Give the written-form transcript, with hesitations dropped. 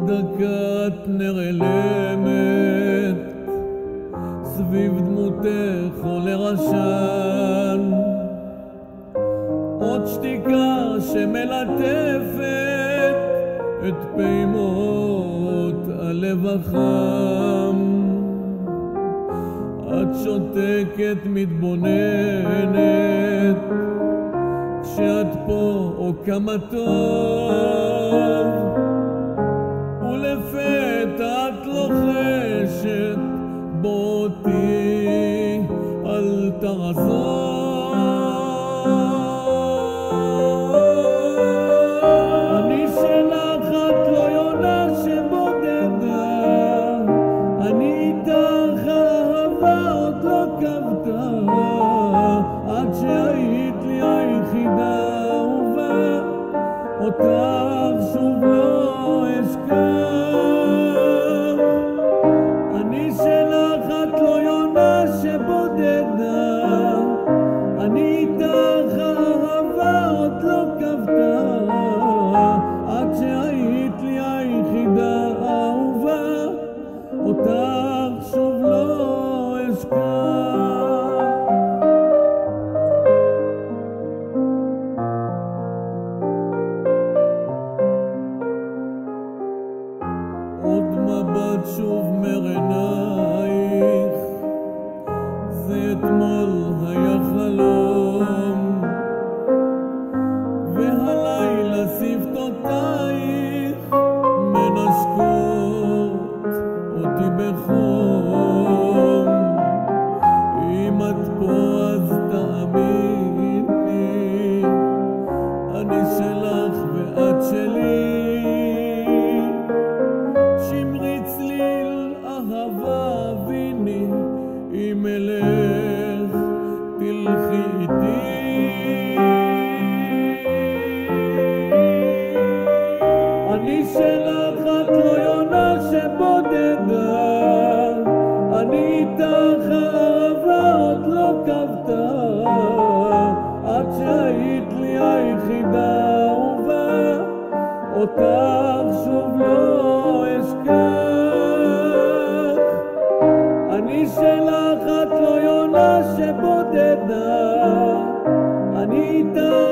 דקה את נרלמת, סביב דמותך עולה עשן, עוד שתיקה שמלטפת את פעימות הלב החם. את שותקת מתבוננת כשאת פה או כמה טוב, ולפתע את לוחשת בוא אותי אל תעזוב. אני שלך את לא יונה שבודדה, אני איתך אהבה עוד לא כבתה, עד שהיית לי היחידה אהובה, אותך שוב לא אשכח. אני שלך את לא יונה שבודדה, אני איתך אהבה עוד לא כבתה, עד שהיית לי היחידה אהובה, אותך שוב לא אשכח. עוד מבט שוב מעינייך, זה אתמול היה חלום, והלילה שפתותייך מנשקות אותי בחום. אם את פה אז תאמיני, אני שלך ואת שלי. שמרי צליל אהבה אביני, אם אלך תלכי איתי. אני שלך את לא יונה שבודדה, אני איתך אהבה עוד לא כבתה, עד שהיית לי היחידה אהובה, אותך שוב לא אשכח. אני שלך את לא יונה שבודדה, אני איתך